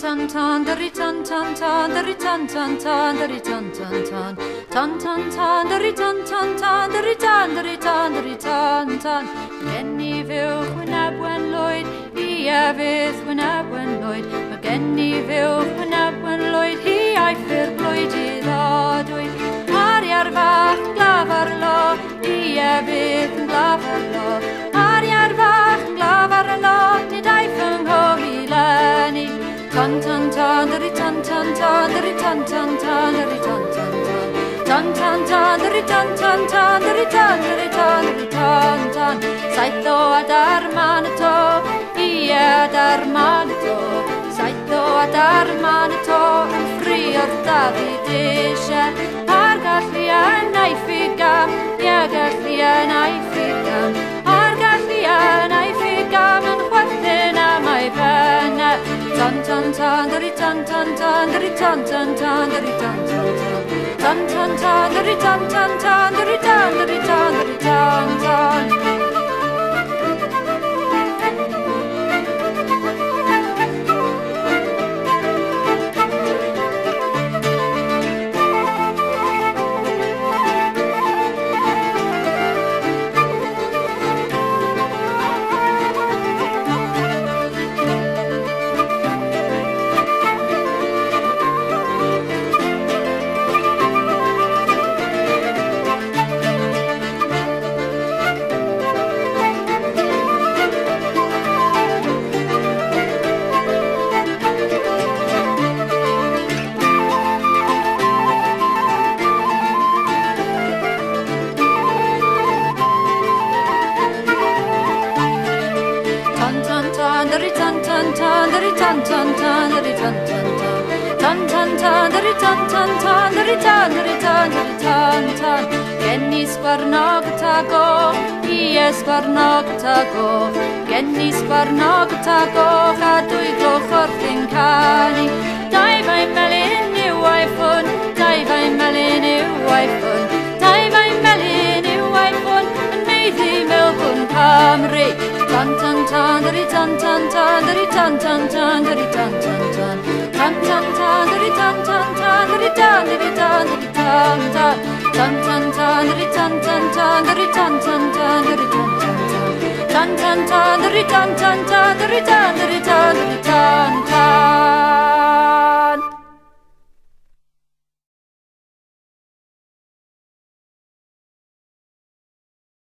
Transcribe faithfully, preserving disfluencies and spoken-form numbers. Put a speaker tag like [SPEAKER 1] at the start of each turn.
[SPEAKER 1] ton ton, dari ton ton ton, dari ton ton ton, dari ton ton ton, ton ton ton, dari ton ton ton, dari ton, dari ton, dari ton ton. Genni fyw wyneb wen lwyd, hi a fydd wyneb wen lwyd. Mae genni fyw wyneb wen lwyd, hi aifyr blwyd i ddodwyd. Ariar fach yn glafar lo, hi a fydd yn glafar lo. Ariar fach yn glafar lo, nid aif yng nghofi lenni. Ton ton ton, dari ton ton ton, dari ton ton ton, dari ton ton ton. Ton ton ton, dari ton ton ton, dari ton, dari ton, dari ton ton. Saith o adar man y to, i adar man y to. Saith o adar man y to, yn ffri o'r Dafydd eisiau. Ar gallu yn ei ffigam, ia gallu yn ei ffigam. Ar gallu yn ei ffigam, yn chwerthin am ei penna. Ton ton ton, dari ton ton ton, dari ton ton ton, dari ton ton ton. Ton ton ton, dari ton ton ton, dari ton, dari ton, dari ton ton. Dari ton ton ton, dari ton ton ton, dari ton ton ton. Ton ton ton, dari ton ton ton, dari ton, dari ton, dari ton ton. Genni sgwarnog y tago, i e sgwarnog y tago. Genni sgwarnog y tago, a dwy gloch wrth yn canu. Dau fai melyn yw ai ffwn, dau fai melyn yw ai ffwn. Dau fai melyn yw ai ffwn, yn meiddi Melbourne Cymru. Ton ton ton, dari ton ton ton, dari ton ton ton, dari ton ton ton. Ton ton ton, dari ton ton ton, dari ton, dari ton, dari ton ton. Ton ton ton, dari ton ton ton, dari ton ton ton, dari ton ton ton. Ton ton ton, dari ton ton ton, dari ton, dari ton, dari ton ton.